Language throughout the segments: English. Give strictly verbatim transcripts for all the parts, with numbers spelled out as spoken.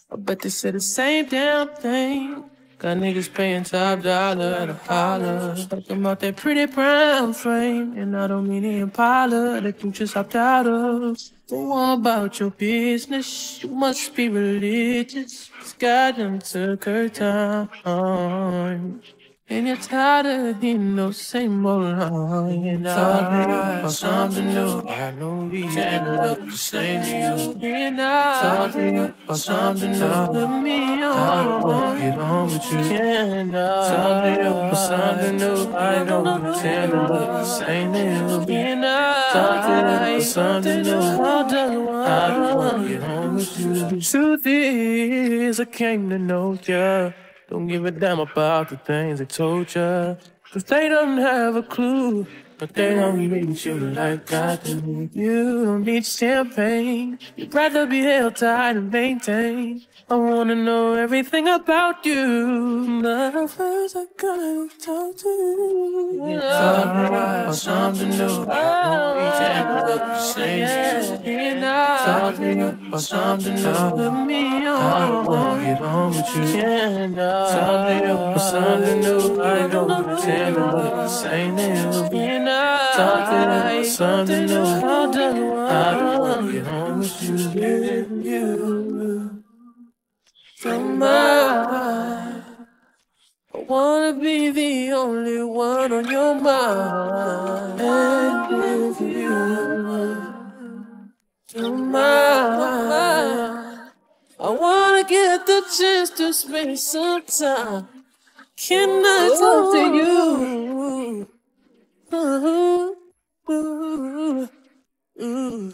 I bet they say the same damn thing. Got niggas paying top dollar at a holler. Talking about that pretty brown frame. And I don't mean the Impala that you just hopped out of. Go on about your business. You must be religious. Cause God done took her time. And you're tired of hearing those same old lines. And I about something new. I know we can't look the same to you. And I talking about something new. Put me on. I won't get on with you. And I talking about something new. I know we can't look the same to you. And I talking about something new. I won't get on with you. The truth is, I came to know ya. Don't give a damn about the things they told ya. Cause they don't have a clue. But they don't meet you like I do. You don't need champagne. You'd rather be held tight and maintained. I wanna know everything about you. The first I gotta talk to you. Yeah. Talk about something new. We can't look the same. Talk about something new. Put me on. I won't get on with you. Talk about something new. I don't pretend to look the same. Talk about something new. I won't get on with you. you. From my, I wanna be the only one on your mind. And with you, from my, I wanna get the chance to spend some time. Can I talk to you? Ooh, ooh, ooh,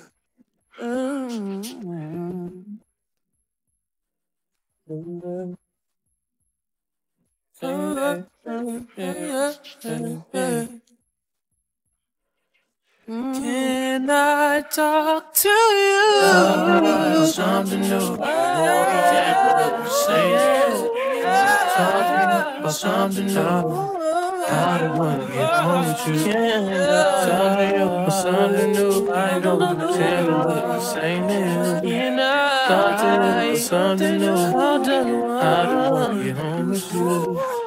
ooh. Can I talk to you? Talk something new. Talking about something new. I don't wanna get home with you. Talking about something new. I don't pretend to look the same. Talking about something new. I don't wanna get home with you.